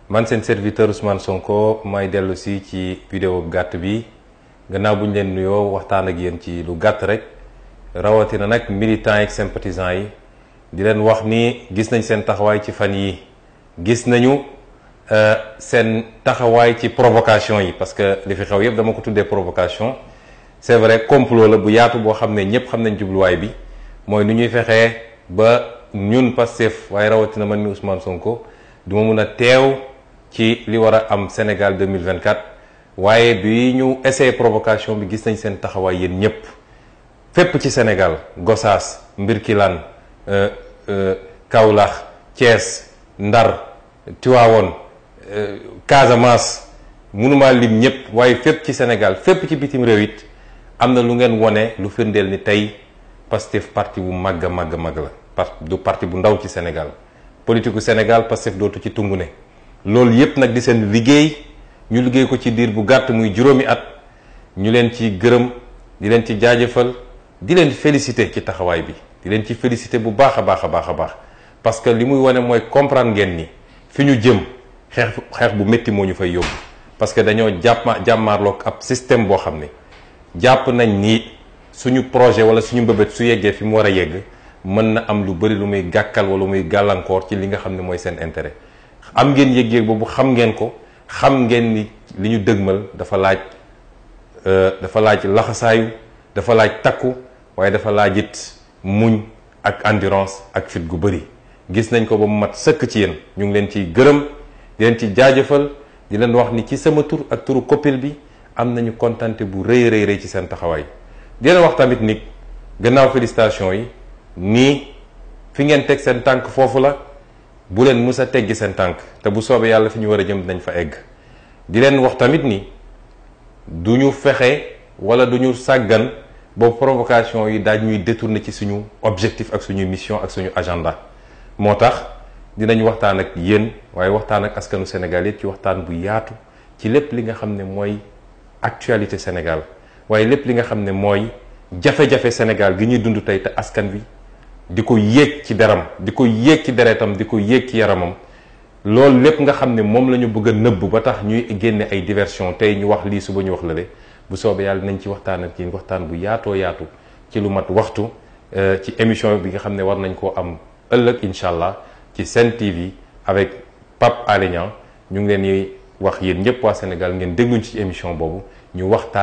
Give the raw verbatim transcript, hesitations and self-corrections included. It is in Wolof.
man seen serviteur Ousmane Sonko may dellu si ci vidéo gàtt bi gannaaw bu ñu leen nuyoo waxtaan ak yéen ci lu gàtt rek rawatina nag militants ak sympathisants yi di leen wax ni gis nañ seen taxawaay ci fan yi gis nañu seen taxawaay ci provocation yi parce que li fi xew yëpp dama ko tuddee provocation c'est vrai complot la bu yaatu boo xam ne ñëpp xam nañ jubluwaay bi mooy nu ñuy fexee ba ñun Pastef waaye rawatina man mi Ousmane Sonko du ma mun a teew ci li war a am Sénégal deux mille vingt-quatre waaye bi ñu essayé provocation bi gis nañ seen taxawaay yéen ñëpp fépp ci Sénégal Gossas Mbirkilaan Kaolack Thiès Ndar Tivaouane Casamance mënuma lim ñëpp waaye fépp ci Sénégal fépp ci bitim réew it am na lu ngeen wone lu firndeel ni tey Pastef parti bu màgg a màgg màgg la parce que du parti bu ndaw ci Sénégal politique gu Sénégal Pastef dootu ci tungu ne loolu yépp nag di seen liggéey ñu liggéey ko ci diir bu gàtt muy juróomi at ñu leen ci gërëm di leen ci jaajëfal di leen féliciter ci taxawaay bi di leen ci féliciter bu baax a baax a baax a baax parce que li muy wane mooy comprendre ngeen ni fi ñu jëm xeex xeex bu métti moo ñu fay yóbbu parce que dañoo jàpma jàmmaarloog ab système boo xam ne jàpp nañ ni suñu projet wala suñu mbëbët su yeggee fi mu war a yegg mën na am lu bari lu muy gàkkal wala muy gàllankoor ci li nga xam ne mooy seen intérêt am ngeen yëg-yëg boobu xam ngeen ko xam ngeen ni li ñu dëgmal dafa laaj dafa laaj laxasaayu dafa laaj takku waaye dafa laaj it muñ ak endurance ak fit gu bari gis nañ ko ba mu mat sëkk ci yéen ñu ngi leen ciy gërëm di leen ci jaajëfal di leen wax ni ci sama tur ak turu koppil bi am nañu kontante bu rëy rëy rëy ci seen taxawaay di leen wax tamit ni gannaaw félicitation yi nii fi ngeen teg seen tànk foofu la bu leen mus a teggi seen tànk te bu soobee yàlla fi ñu war a jëm dinañ fa egg di leen wax tamit ni du ñu fexe wala du ñu sàggan boobu provocation yi daaj ñuy détourner ci suñu objectif ak suñu mission ak suñu agenda moo tax dinañ waxtaan ak yéen waaye waxtaan ak askanu Sénégal yëpp ci waxtaan bu yaatu ci lépp li nga xam ne mooy actualité Sénégal waaye lépp li nga xam ne mooy jafe-jafe Sénégal gi ñuy dund tey te askan wi di ko yéeg ci deram di ko yéeg ci deretam di ko yéeg ci yaramam loolu lépp nga xam ne moom la ñu bëgg a nëbb ba tax ñuy génne ay diversion tey ñu wax lii suba ñu wax lale bu soobee yàlla nañ ci waxtaan ak yéen waxtaan bu yaatoo yaatu ci lu mat waxtu ci émission bi nga xam ne war nañ koo am ëllëg incha allah ci Sen T V avec Pape Alé Niang ñu ngi leen di wax yéen ñëpp waa Sénégal ngeen dégluñ ci émission boobu ñu waxtaan